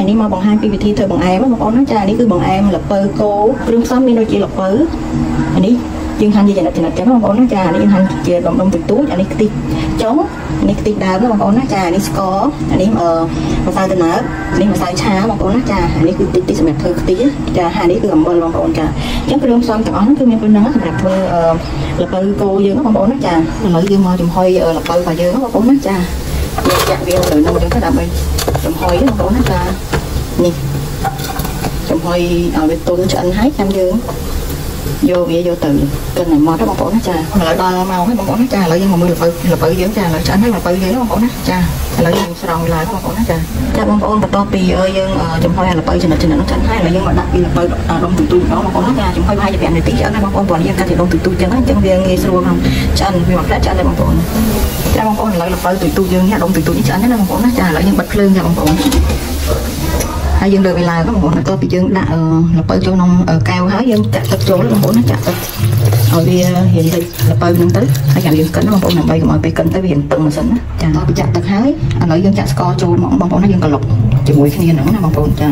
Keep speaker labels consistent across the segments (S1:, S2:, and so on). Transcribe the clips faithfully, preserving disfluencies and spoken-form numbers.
S1: នេះមកបង្ហាញពីវិធីធ្វើបង្អែមបងប្អូនណាចានេះគឺបង្អែមល្ពៅគោគ្រឿងផ្សំមានដូចជាល្ពៅអានេះយើងហាន់ជាចំណិតចំណិតចឹងបងប្អូនណាចានេះយើងហាន់ជាដុំដុំទូទូចអានេះខ្ទិះចុងអានេះខ្ទិះដើមបងប្អូនណាចានេះស្ករអានេះអឺម្សៅដំណើបនេះម្សៅឆាបងប្អូនណាចាអានេះគឺតិចតិចសម្រាប់ធ្វើខ្ទិះចាហើយនេះគឺអំបិលបងប្អូនចាអញ្ចឹងគ្រឿងផ្សំទាំងអស់ហ្នឹងគឺមានប៉ុណ្ណឹងសម្រាប់ធ្វើល្ពៅគោយើងបងប្អូនណាចាឥឡូវយើងមកចំហុយល្ពៅរបស់យើងបងប្អូនណាចាយើងចាក់វាទៅនោះចឹងទៅដើម្បីចំហុយបងប្អូនណាចានេះចំហុយឲ្យវាទុនឆ្អិនហើយចាំយើងយកវាយកទៅកិនឲ្យម៉ត់បងប្អូនណាចាឥឡូវដល់មកហើយបងប្អូនណាចាឥឡូវយើងមកមើលល្ពៅល្ពៅយើងចាឥឡូវឆ្អិនហើយល្ពៅយើងបងប្អូនណាចាឥឡូវយើងស្រង់ឡើងបងប្អូនណាចាចាបងប្អូនបន្ទាប់ពីយើងចំហុយល្ពៅចំណិតចំណិតនោះឆ្អិនហើយឥឡូវយើងមកដាក់ពីល្ពៅដុំទូទូម្ដងបងប្អូនណាចាចំហុយប្រហែលជា5នាទីឆ្អិនហើយបងប្អូនព្រោះយើងកាត់ជាដុំទូទូចឹងហើយអញ្ចឹងវាងាយស្រួលក្នុងឆ្អិនវាមកផ្លែឆ្អិនហើយបងប្អូនចាបងប្អូនឥឡូវល្ពៅទូទូយើងនេះដុំទូទូនេះឆ្អិនហើយណាបងប្អូនណាចាឥឡូវយើងបិទភ្លើងចាបងប្អូនហើយយើងលើកវាឡើងបងប្អូនបន្ទាប់ពីយើងដាក់ល្ពៅចូលក្នុងកែវហើយយើងចាក់ទឹកចូលបងប្អូនណាចាក់ទឹកឲ្យវារៀងតិចល្ពៅហ្នឹងទៅហើយចាំយើងកិនបងប្អូនដើម្បីកុំឲ្យពេលកិនទៅវារៀងតឹងម៉ាស៊ីនណាចាតោះពីចាក់ទឹកហើយឥឡូវយើងចាក់ស្ករចូលមកបងប្អូនណាយើងក្លុកជាមួយគ្នាហ្នឹងណាបងប្អូនចា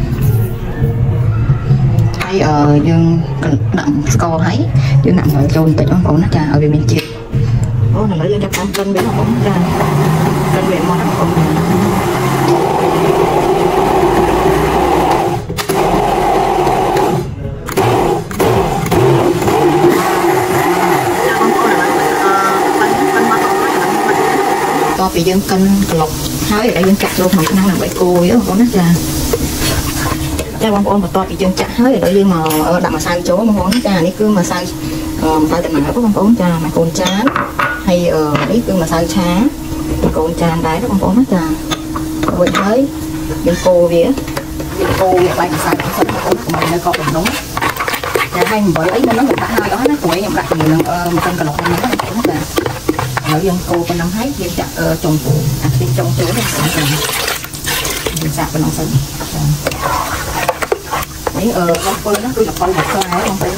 S1: ហើយយើងដាក់ស្ករហើយយើងដាក់ម្សៅចូលបន្តិចបងប្អូនណាចាឲ្យវាមានជាតិអូឥឡូវយើងចាប់តាមកិនវាបងប្អូនចាកិនវាមកបងប្អូនតពីយើងកិនក្លុកហើយឥឡូវយើងចាក់ចូលក្នុងឆ្នាំងដើម្បីកូរវាបងប្អូនណាចាចាបងប្អូនបន្ទាប់ពីយើងចាក់ហើយឥឡូវយើងមកដាក់ម្សៅចូលបងប្អូនចានេះគឺម្សៅម្សៅដំណើបបងប្អូនចាមួយកូនចានហើយនេះគឺម្សៅឆាមួយកូនចានដែរបងប្អូនណាចារួចហើយយើងកូរវាកូរវាបាច់ម្សៅសិនបងប្អូនកុំឲ្យនៅកប់ដំណុំចាហើយអំបិលអីមុនហ្នឹងខ្ញុំដាក់ហើយអស់ណាព្រោះខ្ញុំដាក់ជាមួយនឹងម្សៅក្លុកហ្នឹងបងប្អូនចាហើយយើងកូរប៉ុណ្ណឹងហើយយើងចាក់ចុងអាខ្ទិះចុងចូលហ្នឹងយើងចាក់ប៉ុណ្ណឹងសិននេះអឺបងប្អូនហ្នឹងគឺល្ពៅមួយខ្សែបងប្អូន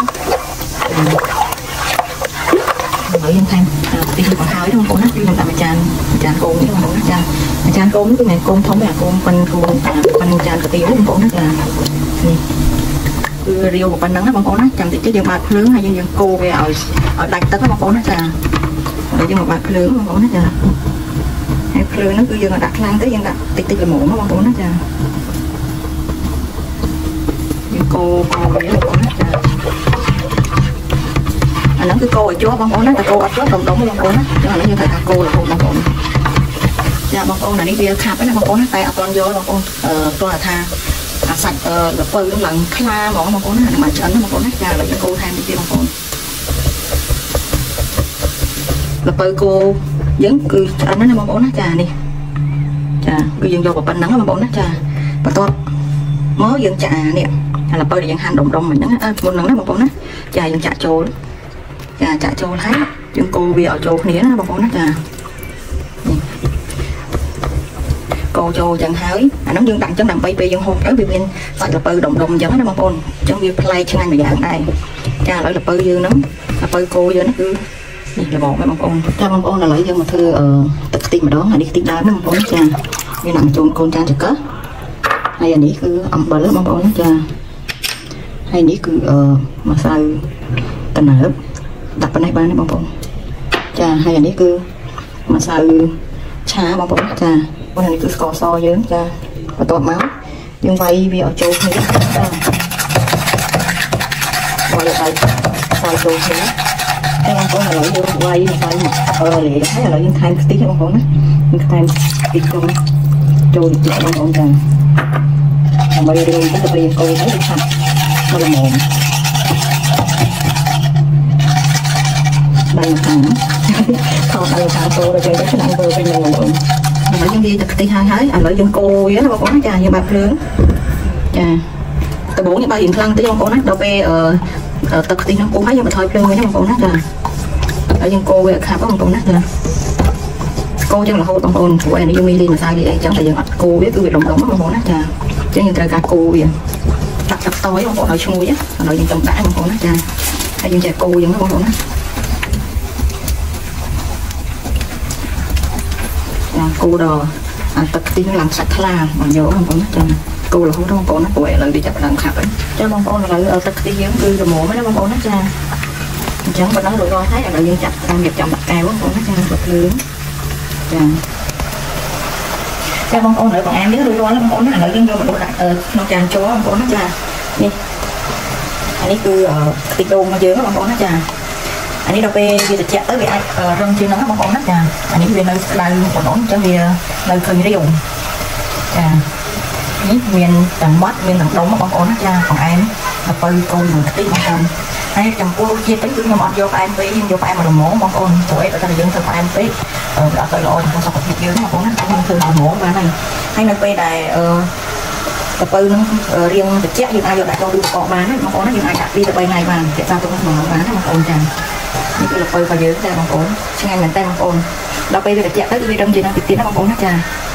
S1: ហើយយើងថែមខ្ទិះបង្ហើយបងប្អូនណាគឺខ្ញុំដាក់មួយចានមួយចានគោមនេះបងប្អូនណាចាមួយចានគោមនេះគឺមិនគោមធំទេអាគោមប៉ិនគោមប៉ិនមួយចានកាទៀវបងប្អូនណាចានេះគឺរាវប៉ុណ្ណឹងណាបងប្អូនណាចាំតិចទៀតយើងបើកភ្លើងហើយយើងយើងកូរវាឲ្យឲ្យដាច់ទឹកបងប្អូនណាចាហើយយើងមកបើកភ្លើងបងប្អូនណាចាហើយភ្លើងហ្នឹងគឺយើងដាក់ខ្លាំងទៅយើងដាក់តិចតិចល្មមបងប្អូនណាចាយើងកូរកូរវាបងប្អូនណាចាអាហ្នឹងគឺកូរឲ្យជាប់បងប្អូនណាតែកូរអត់ជាប់ដុំដុំបងប្អូនណាចឹងអានេះយើងត្រូវការកូររហូតបងប្អូនចាបងប្អូនអានេះវាខាប់ណាបងប្អូនណាតែអត់ទាន់យកបងប្អូនអឺគ្រាន់តែថាអាសាច់ល្ពៅហ្នឹងឡើងខ្លាហ្មងបងប្អូនណាអានេះមកឆ្អិនណាបងប្អូនណាចាឥឡូវយើងកូរថែមតិចទៀតបងប្អូនល្ពៅគោយើងគឺឆ្អិនណាបងប្អូនណាចានេះចាគឺយើងយកប៉ុណ្ណឹងបងប្អូនណាចាបន្ទាប់មកយើងចាក់អានេះអាល្ពៅដែលយើងហាន់ដុំដុំហ្នឹងមុនហ្នឹងណាបងប្អូនណាចាយើងចាក់ចូលចាចាក់ចូលហើយយើងកូរវាឲ្យចូលគ្នាណាបងប្អូនណាចាកូរចូលចឹងហើយអាហ្នឹងយើងដាក់ចឹងដើម្បីពេលយើងហូបទៅវាមានសាច់ល្ពៅដុំដុំចឹងណាបងប្អូនចឹងវាប្លែកឆ្ងាញ់មួយយ៉ាងដែរចាឥឡូវល្ពៅយើងហ្នឹងល្ពៅគោយើងហ្នឹងគឺនេះល្មមបងប្អូនចាបងប្អូនឥឡូវយើងមកធ្វើទឹកខ្ទិះម្ដងអានេះខ្ទិះដើមណាបងប្អូនចាវាដាក់ចូលកូនចានចង្កឹះហើយអានេះគឺអំបិលបងប្អូនចាហើយនេះគឺម្សៅដំណើបដាក់ប៉ុណ្ណេះបានទេបងប្អូនចាហើយអានេះគឺម្សៅឆាបងប្អូនចាបងនេះគឺស្ករសយើងចាបន្ទាប់មកយើងវាយវាឲ្យចូលគ្នាចាវាយឲ្យវាយចូលគ្នាតែបងប្អូនឥឡូវយើងវាយម្សៅអឺលេហើយឥឡូវយើងថែមខ្ទិះបងប្អូនណាយើងថែមខ្ទិះចូលចូលតិចបងប្អូនចាដើម្បីរៀងទៅទៅរៀងកូរហើយយើងឆាប់មកល្មមដៃខាងថតដៃខាងចូលដល់យើងទៅឆ្នាំធ្វើវិញបងប្អូនឥឡូវយើងនិយាយទៅខ្ទិះហើយហើយឥឡូវយើងកូរវាណាបងប្អូនចាយើងបើកភ្លើងចាដំបូងយើងបើករៀងខ្លាំងតិចបងប្អូនណាដល់ពេលអឺទឹកខ្ទិះហ្នឹងពុះហើយយើងបន្ថយភ្លើងវិញណាបងប្អូនណាចាហើយយើងកូរវាខាប់បងប្អូនណាចាកូរចឹងរហូតបងប្អូនព្រោះអានេះយើងមានលីម្សៅលីអីចឹងតែយើងអត់កូរវាគឺវាដុំដុំបងប្អូនណាចាចឹងយើងត្រូវការកូរវាដាក់ទឹកតយបងប្អូនឲ្យឈ្ងុយឥឡូវយើងចំដាក់បងប្អូនណាចាហើយយើងចេះកូរចឹងណាបងប្អូនណាចាកូរដល់អាទឹកខ្ទិះឡើងសាច់ថ្លាមកយកបងប្អូនណាចា cô là không có con nó tuổi lần đi chập lần khắp ấy cho con con là ở tất cái giống cứ mổ mấy nó con nó cha chẳng có nó rồi coi thấy là dân chặt ăn nghiệp chồng đặt cao quá con nó cha bật lớn cha cha con con nữa còn em biết đôi con lắm con nó là dân vô mình đặt ờ nó tràn chó con nó cha đi anh ấy cứ ở thịt đồn mà dưới con con nó cha anh ấy đâu về về chặt tới về ai rong chưa nó con con nó cha anh ấy về nơi là còn nó cho về nơi khơi đi dùng cha miền tầng mắt miền tầng đông mà con con nó cha còn em là phơi con rồi tí con con hay chồng cô chia tính cứ nhưng mà vô em tí vô em mà đồ mổ con con tuổi ở đây dân thường em tí ờ đã tới rồi con sao có thịt mà con nó không thường đồ mổ ba này hay là về này ờ tập phơi nó riêng thực chất như ai vô đại con đưa con bán nó con nó như ai đặt đi tập bay này mà để sao tôi không mở bán nó con chàng như là phơi vào dưới đây con con xin anh mình tay con con đâu bây giờ chạy tới đi trong gì nó bị tiếng nó con nó chàng